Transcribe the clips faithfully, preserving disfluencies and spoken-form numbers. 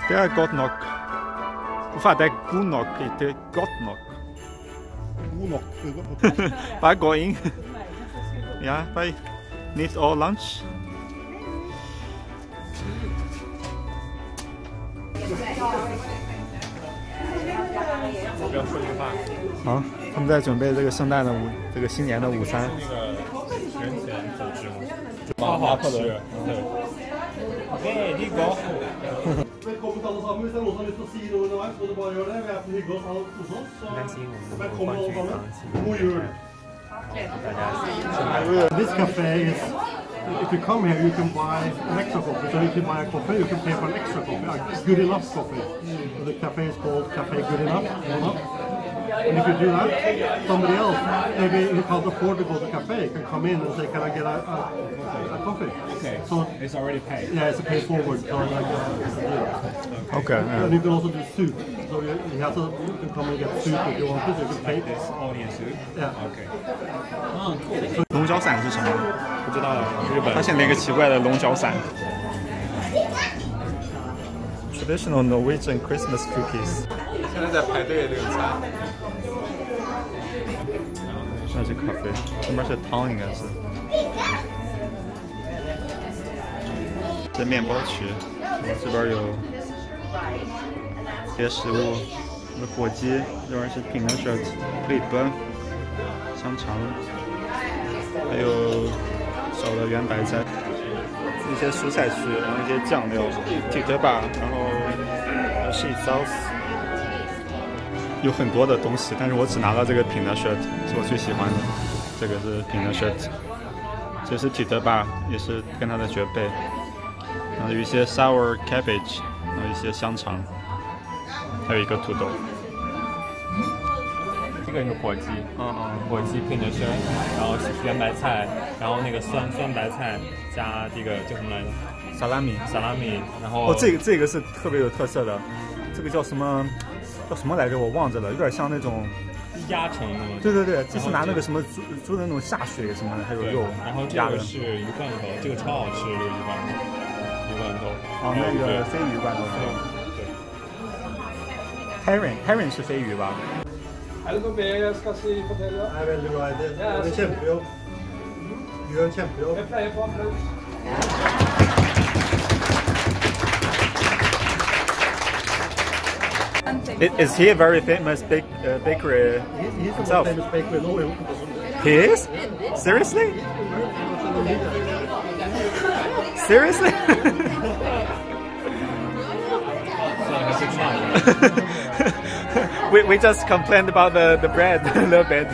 Det er godt nok. Hvorfor er det god nok, ikke godt nok? God nok. Bare gå inn. Ja, bare nytt og lunch.好，他们在准备这个圣诞的午，这个新年的午餐。 那个人前组织吗？超好吃。对。OK， 你搞。 Velkommen alle sammen. Hvis det er noen som har lyst til å si noe underveis, må du bare gjøre det. Vi er på hyggelig å ta hos oss. Velkommen alle sammen. God jul. This cafe is, if you come here, you can buy an extra coffee. So if you buy a coffee, you can pay for an extra coffee, a good enough coffee. So the cafe is called Cafe Good Enough. And if you do that, somebody else, maybe who can't afford to go to the cafe, can come in and say, can I get a, a, a coffee? Okay, so it's already paid. Yeah, it's a pay forward. So like, uh, okay. Yeah. And you can also do soup. So you, you have to you can come and get soup if you want to. So you can pay this onion soup. Yeah. Okay. Oh, cool. 龙角散是什么？ 不知道日本。 发现了一个奇怪的龙角散。Traditional Norwegian Christmas cookies。现在在排队这个餐。那是咖啡，这边是汤，应该是。这面包区，这边有这些食物，有火鸡，这边是 peanut shirt、培根、香肠，还有小的圆白菜，一些蔬菜区，然后一些酱料 t i t a b a 然后 sheet sauce。有很多的东西，但是我只拿到这个peanut shirt，是我最喜欢的。这个是peanut shirt，这是 t i t a b a 也是跟它的绝配。然后有一些 sour cabbage， 还有一些香肠，还有一个土豆。 这个是火鸡， 嗯嗯， 火鸡peanut shirt，然后圆白菜，然后那个酸酸白菜加这个叫什么来着？ 萨拉米， 萨拉米，然后哦，这个这个是特别有特色的，这个叫什么？叫什么来着？我忘着了，有点像那种鸭成那种。 对对对，这是拿那个什么猪猪的那种下水什么的，还有肉。 然后这个是鱼罐头，这个超好吃，这个鱼罐头。鱼罐头。 哦，那个飞鱼罐头。 对。 Herring herring 是飞鱼吧？ Er det noe mer jeg skal si fortelle? Jeg er veldig glad i det. Det er kjempejobb. Du gjør en kjempejobb. Jeg pleier på applaus. Is he a very famous big uh, bakery He's himself? a famous bakery. No, He is? Seriously? Seriously? we, we just complained about the, the bread a little bit.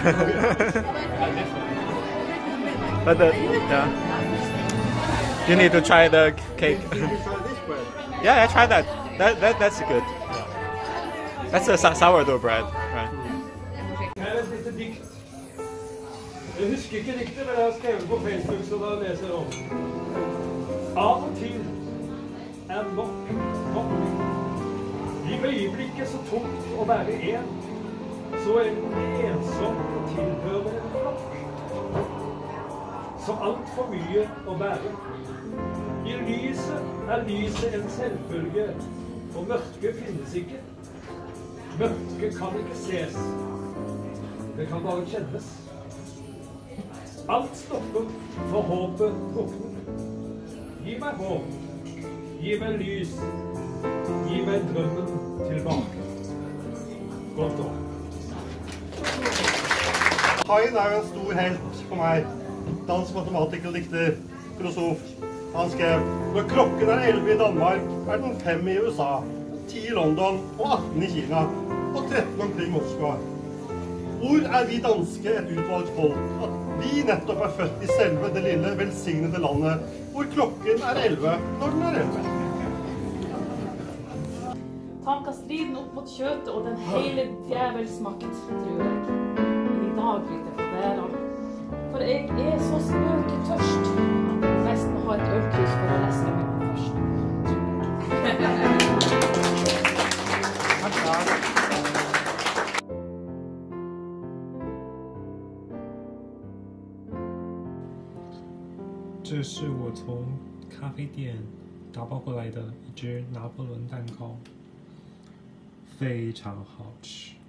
But the, yeah. You need to try the cake. Yeah, I tried that. That, that. That's good. That's a sourdough bread, right? Her er et lite dikt. Jeg husker ikke diktet, men jeg har skrevet på Facebook, så da leser jeg om. Av og til er nok nok. I øyeblikket så tungt å være en, så ensom å tilhøre en flokk. Så alt for mye å bære. I lyset er lyset en selvfølge, og mørke finnes ikke. Mørke kan ikke ses, det kan bare kjennes. Alt stopper for håpet drukner. Gi meg håp, gi meg lys, gi meg drømmen tilbake. Godt år. Hein er jo en stor helt for meg. Dansk matematiker, dikter, filosof. Han skrev: når klokken er elleve i Danmark, er den fem i U S A, ti i London og atten i Kina, og tretten omkring Moskva. Hvor er vi danske et utvalgt folk? At vi nettopp er født i selve det lille, velsignede landet, hvor klokken er elleve når den er elleve. Tanka striden opp mot kjøttet og den hele djevels makt, tror jeg. Men i dag vil det få være. For jeg er så spøketørst. Nesten må ha et ølkrus for å leske meg på først. Det 是我从咖啡店打包过来的一只拿破仑蛋糕，非常好吃。